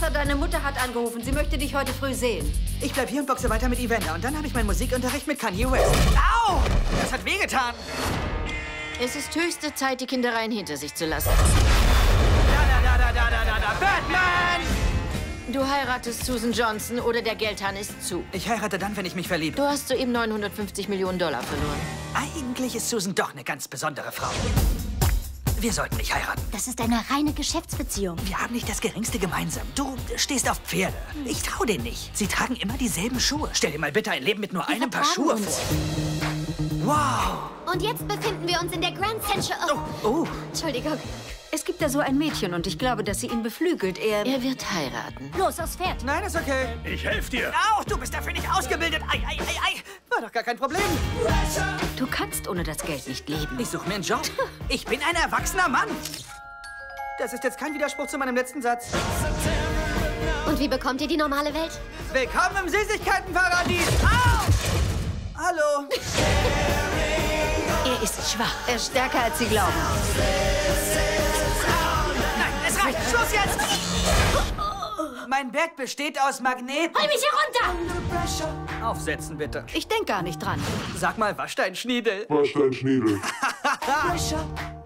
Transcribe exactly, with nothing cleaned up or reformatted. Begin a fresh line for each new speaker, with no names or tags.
Arthur, deine Mutter hat angerufen. Sie möchte dich heute früh sehen.
Ich bleib hier und boxe weiter mit Evander. Und dann habe ich meinen Musikunterricht mit Kanye West. Au! Das hat wehgetan.
Es ist höchste Zeit, die Kindereien hinter sich zu lassen.
Da, da, da, da, da, da, da, Batman!
Du heiratest Susan Johnson oder der Geldhahn ist zu.
Ich heirate dann, wenn ich mich verliebe.
Du hast soeben neunhundertfünfzig Millionen Dollar verloren.
Eigentlich ist Susan doch eine ganz besondere Frau. Wir sollten nicht heiraten.
Das ist eine reine Geschäftsbeziehung.
Wir haben nicht das Geringste gemeinsam. Du stehst auf Pferde. Ich trau denen nicht. Sie tragen immer dieselben Schuhe. Stell dir mal bitte ein Leben mit nur
Wir
einem Paar
vertragen
Schuhe
uns.
vor. Wow.
Und jetzt befinden wir uns in der Grand Central... Oh,
Oh.
Entschuldigung.
Es gibt da so ein Mädchen und ich glaube, dass sie ihn beflügelt. Er...
Er wird heiraten.
Los, aufs Pferd.
Nein, ist okay.
Ich helfe dir.
Auch, du bist dafür nicht ausgebildet. Ei, ei, ei, ei. War doch gar kein Problem.
Du kannst ohne das Geld nicht leben.
Ich suche mir einen Job. Ich bin ein erwachsener Mann. Das ist jetzt kein Widerspruch zu meinem letzten Satz.
Und wie bekommt ihr die normale Welt?
Willkommen im Süßigkeitenparadies. Au! Hallo.
Er ist schwach. Er ist stärker, als sie glauben.
Nein, es reicht. Schluss jetzt. Mein Bett besteht aus Magneten.
Hol mich hier runter!
Aufsetzen, bitte.
Ich denk gar nicht dran.
Sag mal, Waschdein Schniedel.
Was dein Schniedel?